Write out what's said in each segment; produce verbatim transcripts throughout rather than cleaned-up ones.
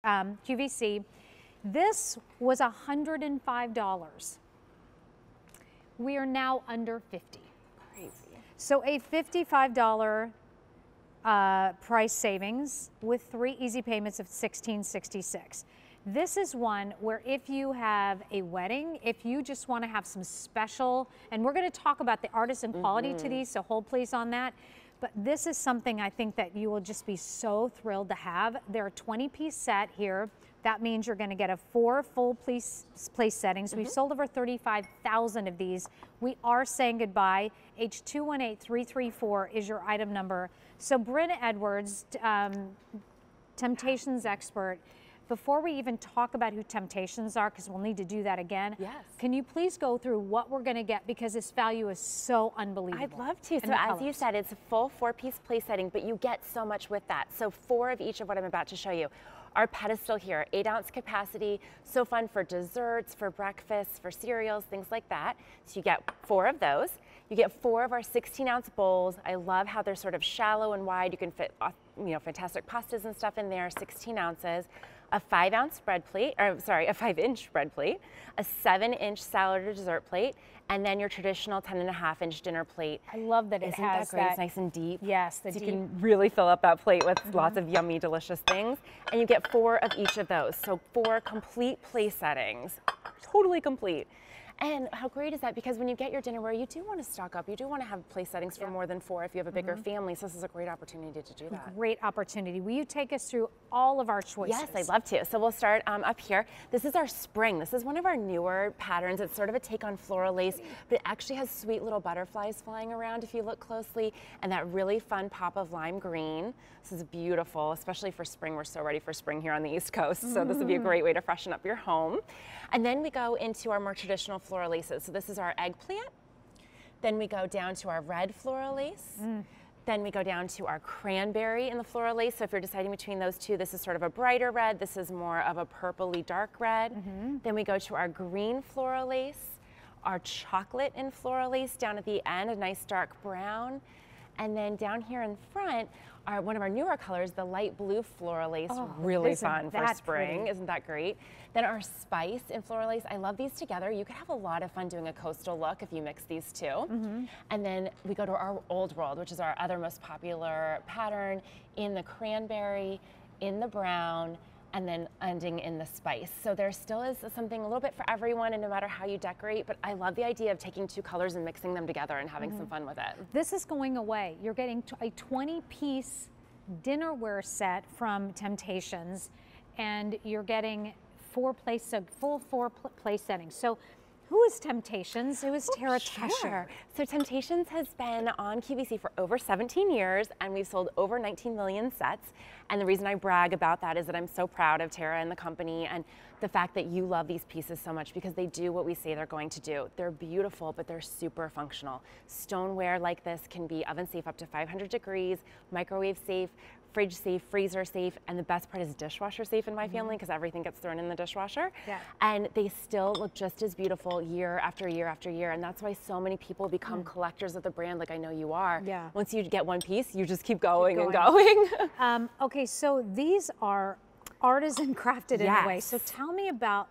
um, Q V C. This was one hundred five dollars. We are now under fifty. Crazy. So a fifty-five dollar uh, price savings with three easy payments of sixteen sixty-six. This is one where if you have a wedding, if you just want to have some special, and we're going to talk about the artisan quality mm-hmm. to these, so hold please on that. But this is something I think that you will just be so thrilled to have. They're a twenty piece set here. That means you're going to get a four full place, place settings. Mm-hmm. We've sold over thirty-five thousand of these. We are saying goodbye. H two one eight three three four is your item number. So Bryn Edwards, um, Temp-tations expert, before we even talk about who Temp-tations are, because we'll need to do that again, yes. can you please go through what we're going to get, because this value is so unbelievable. I'd love to. So as you said, it's a full four-piece place setting, but you get so much with that. So four of each of what I'm about to show you. Our pedestal here, eight ounce capacity, so fun for desserts, for breakfast, for cereals, things like that. So you get four of those. You get four of our sixteen ounce bowls. I love how they're sort of shallow and wide. You can fit, you know, fantastic pastas and stuff in there, sixteen ounces. A five ounce spread plate, or sorry, a five inch spread plate, a seven inch salad or dessert plate, and then your traditional ten and a half inch dinner plate. I love that it Isn't has that great? that. It's nice and deep. Yes, the so deep. you can really fill up that plate with mm-hmm. lots of yummy, delicious things. And you get four of each of those. So four complete place settings, totally complete. And how great is that? Because when you get your dinnerware, you do want to stock up. You do want to have place settings for yeah. more than four if you have a bigger mm-hmm. family. So this is a great opportunity to do that. Great opportunity. Will you take us through all of our choices? Yes, I'd love to. So we'll start um, up here. This is our spring. This is one of our newer patterns. It's sort of a take on floral lace, but it actually has sweet little butterflies flying around if you look closely, and that really fun pop of lime green. This is beautiful, especially for spring. We're so ready for spring here on the East Coast, so mm-hmm. this would be a great way to freshen up your home. And then we go into our more traditional floral laces. So this is our eggplant. Then we go down to our red floral lace. Mm. Then we go down to our cranberry in the floral lace. So if you're deciding between those two, this is sort of a brighter red. This is more of a purpley dark red. Mm-hmm. Then we go to our green floral lace, our chocolate in floral lace down at the end, a nice dark brown. And then down here in front, our, one of our newer colors, the light blue floral lace, oh, really fun for spring. Pretty. Isn't that great? Then our spice in floral lace, I love these together. You could have a lot of fun doing a coastal look if you mix these two. Mm-hmm. And then we go to our old world, which is our other most popular pattern, in the cranberry, in the brown, and then ending in the spice. So there still is something a little bit for everyone, and no matter how you decorate, but I love the idea of taking two colors and mixing them together and having mm-hmm. some fun with it. This is going away. You're getting a twenty piece dinnerware set from Temp-tations, and you're getting four place, full four place settings. So who is Temp-tations? Who is oh, Tara sure. Tesher? So Temp-tations has been on Q V C for over seventeen years, and we've sold over nineteen million sets. And the reason I brag about that is that I'm so proud of Tara and the company, and the fact that you love these pieces so much, because they do what we say they're going to do. They're beautiful, but they're super functional. Stoneware like this can be oven safe up to five hundred degrees, microwave safe, fridge safe, freezer safe, and the best part is dishwasher safe in my mm-hmm. family, because everything gets thrown in the dishwasher. Yeah. And they still look just as beautiful year after year after year, and that's why so many people become mm. collectors of the brand, like I know you are. Yeah. Once you get one piece, you just keep going, keep going. and going. um, okay, so these are artisan crafted yes. in a way. So tell me about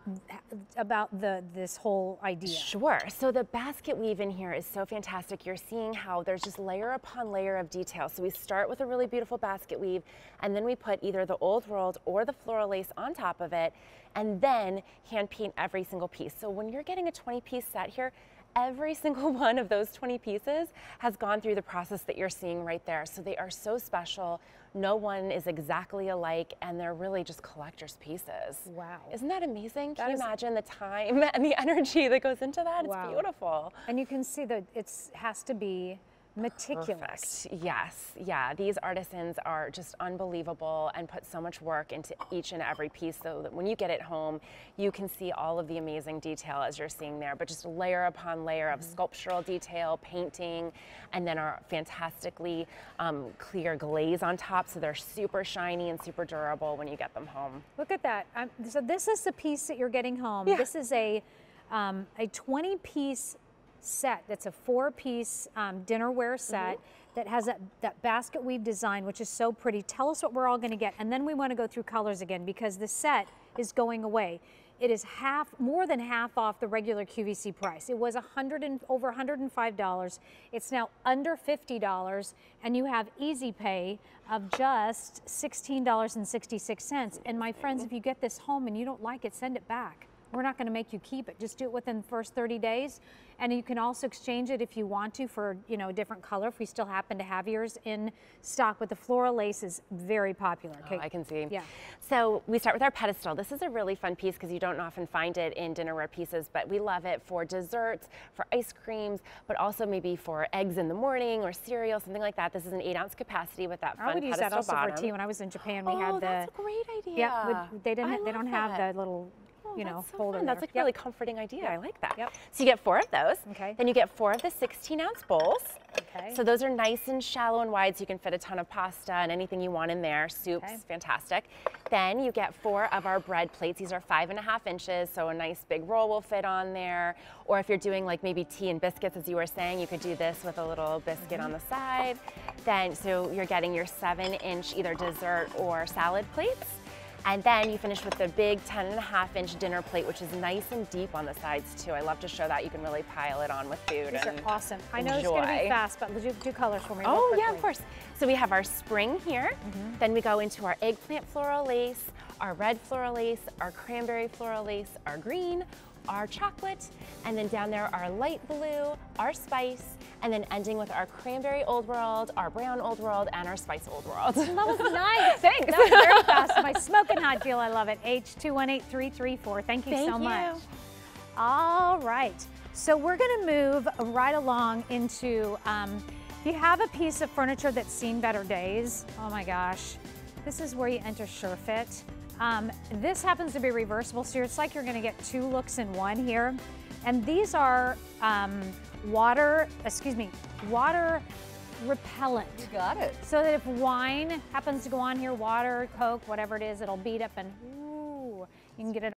about the this whole idea. Sure. So the basket weave in here is so fantastic. You're seeing how there's just layer upon layer of detail. So we start with a really beautiful basket weave, and then we put either the old world or the floral lace on top of it, and then hand paint every single piece. So when you're getting a twenty piece set here, every single one of those twenty pieces has gone through the process that you're seeing right there. So they are so special. No one is exactly alike, and they're really just collector's pieces. Wow. Isn't that amazing? That Can you is... imagine the time and the energy that goes into that? Wow. It's beautiful. And you can see that it has to be meticulous. Perfect. Yes, yeah, these artisans are just unbelievable and put so much work into each and every piece, so that when you get it home, you can see all of the amazing detail as you're seeing there, but just layer upon layer of mm-hmm. sculptural detail, painting, and then our fantastically um, clear glaze on top, so they're super shiny and super durable when you get them home. Look at that. Um, so this is the piece that you're getting home. Yeah. This is a, um, a twenty piece set that's a four-piece um, dinnerware set mm-hmm. that has that, that basket weave design, which is so pretty. Tell us what we're all going to get, and then we want to go through colors again because the set is going away. It is half, more than half off the regular Q V C price. It was a hundred and over one hundred five dollars. It's now under fifty dollars, and you have easy pay of just sixteen dollars and sixty-six cents. And my friends, if you get this home and you don't like it, send it back. We're not going to make you keep it. Just do it within the first thirty days. And you can also exchange it if you want to for, you know, a different color if we still happen to have yours in stock. But the floral lace is very popular. Oh, I can see. Yeah. So we start with our pedestal. This is a really fun piece because you don't often find it in dinnerware pieces, but we love it for desserts, for ice creams, but also maybe for eggs in the morning or cereal, something like that. This is an eight ounce capacity with that fun I would pedestal use that also bottom. for tea. When I was in Japan, we oh, had the. that's a great idea. Yeah, they didn't. I they don't love have that. the little. You know, that's so holder fun. That's there. like a really yep. comforting idea. Yep. I like that. Yep. So you get four of those. Okay. Then you get four of the sixteen ounce bowls. Okay. So those are nice and shallow and wide, so you can fit a ton of pasta and anything you want in there. Soups, Okay. fantastic. Then you get four of our bread plates. These are five and a half inches, so a nice big roll will fit on there. Or if you're doing like maybe tea and biscuits, as you were saying, you could do this with a little biscuit mm-hmm. on the side. Then, so you're getting your seven inch either dessert or salad plates. And then you finish with the big ten and a half inch dinner plate, which is nice and deep on the sides too. I love to show that. You can really pile it on with food. These and are awesome. I know enjoy. it's going to be fast, but do, do colors for me. Oh real yeah, of course. So we have our spring here. Mm-hmm. Then we go into our eggplant floral lace, our red floral lace, our cranberry floral lace, our green, our chocolate, and then down there our light blue, our spice, and then ending with our cranberry old world, our brown old world, and our spice old world. That was nice. Thanks. That was very fast. My smoking hot deal, I love it. H two one eight three three four. Thank you Thank so you. much. All right. So we're going to move right along into, um, if you have a piece of furniture that's seen better days, oh my gosh, this is where you enter SureFit. Um, this happens to be reversible, so it's like you're going to get two looks in one here. And these are um, water, excuse me, water repellent. You got it. So that if wine happens to go on here, water, Coke, whatever it is, it'll beat up and ooh, you can get it